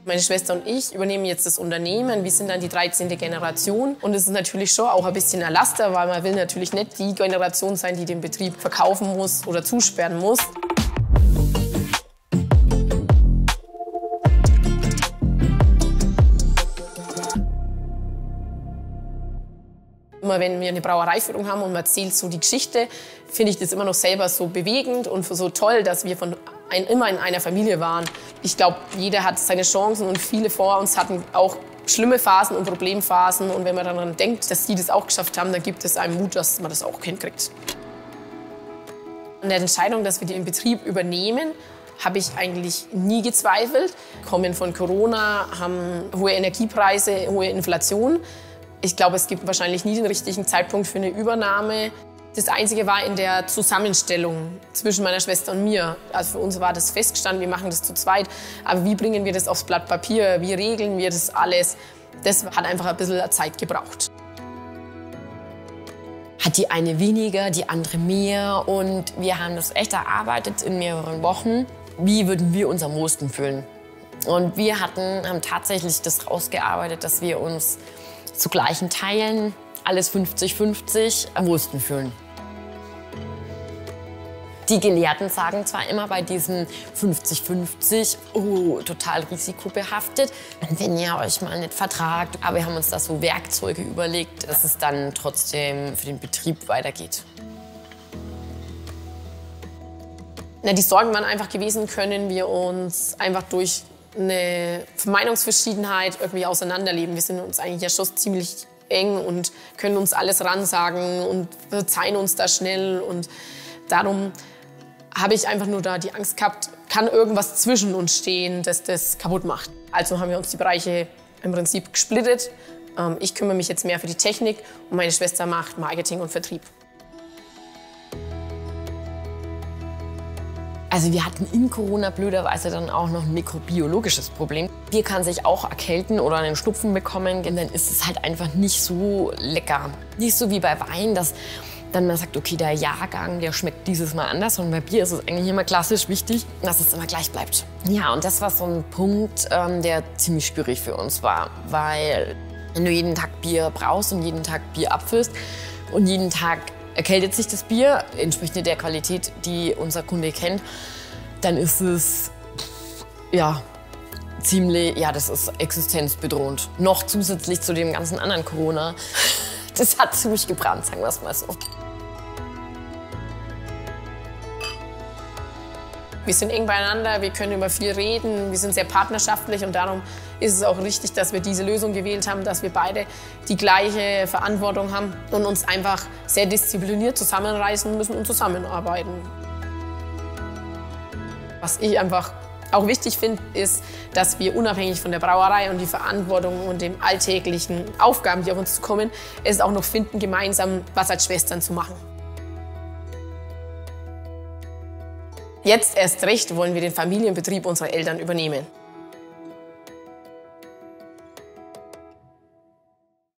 Meine Schwester und ich übernehmen jetzt das Unternehmen. Wir sind dann die 13. Generation. Und es ist natürlich schon auch ein bisschen ein Laster, weil man will natürlich nicht die Generation sein, die den Betrieb verkaufen muss oder zusperren muss. Immer wenn wir eine Brauereiführung haben und man erzählt so die Geschichte, finde ich das immer noch selber so bewegend und so toll, dass wir immer in einer Familie waren. Ich glaube, jeder hat seine Chancen und viele vor uns hatten auch schlimme Phasen und Problemphasen. Und wenn man daran denkt, dass die das auch geschafft haben, dann gibt es einem Mut, dass man das auch hinkriegt. An der Entscheidung, dass wir den Betrieb übernehmen, habe ich eigentlich nie gezweifelt. Wir kommen von Corona, haben hohe Energiepreise, hohe Inflation. Ich glaube, es gibt wahrscheinlich nie den richtigen Zeitpunkt für eine Übernahme. Das Einzige war in der Zusammenstellung zwischen meiner Schwester und mir. Also für uns war das festgestanden, wir machen das zu zweit. Aber wie bringen wir das aufs Blatt Papier? Wie regeln wir das alles? Das hat einfach ein bisschen Zeit gebraucht. Hat die eine weniger, die andere mehr. Und wir haben das echt erarbeitet in mehreren Wochen. Wie würden wir uns am wohlsten fühlen? Und wir haben tatsächlich das rausgearbeitet, dass wir uns zu gleichen Teilen, alles 50-50, am wohlsten fühlen. Die Gelehrten sagen zwar immer bei diesem 50-50, oh, total risikobehaftet, wenn ihr euch mal nicht vertragt. Aber wir haben uns da so Werkzeuge überlegt, dass es dann trotzdem für den Betrieb weitergeht. Na, die Sorgen waren einfach gewesen, können wir uns einfach durch eine Meinungsverschiedenheit irgendwie auseinanderleben. Wir sind uns eigentlich ja schon ziemlich eng und können uns alles ransagen und verzeihen uns da schnell. Und darum habe ich einfach nur da die Angst gehabt, kann irgendwas zwischen uns stehen, das das kaputt macht. Also haben wir uns die Bereiche im Prinzip gesplittet. Ich kümmere mich jetzt mehr für die Technik und meine Schwester macht Marketing und Vertrieb. Also wir hatten in Corona blöderweise dann auch noch ein mikrobiologisches Problem. Bier kann sich auch erkälten oder einen Schnupfen bekommen, und dann ist es halt einfach nicht so lecker. Nicht so wie bei Wein, dass dann man sagt, okay, der Jahrgang, der schmeckt dieses Mal anders. Und bei Bier ist es eigentlich immer klassisch wichtig, dass es immer gleich bleibt. Ja, und das war so ein Punkt, der ziemlich schwierig für uns war. Weil wenn du jeden Tag Bier brauchst und jeden Tag Bier abfüllst und jeden Tag erkältet sich das Bier, entsprechend der Qualität, die unser Kunde kennt, dann ist es, ja, ziemlich, ja, das ist existenzbedrohend. Noch zusätzlich zu dem ganzen anderen Corona. Das hat ziemlich gebrannt, sagen wir es mal so. Wir sind eng beieinander, wir können über viel reden, wir sind sehr partnerschaftlich und darum ist es auch richtig, dass wir diese Lösung gewählt haben, dass wir beide die gleiche Verantwortung haben und uns einfach sehr diszipliniert zusammenreißen müssen und zusammenarbeiten. Was ich einfach auch wichtig finde, ist, dass wir unabhängig von der Brauerei und die Verantwortung und den alltäglichen Aufgaben, die auf uns zukommen, es auch noch finden, gemeinsam was als Schwestern zu machen. Jetzt erst recht wollen wir den Familienbetrieb unserer Eltern übernehmen.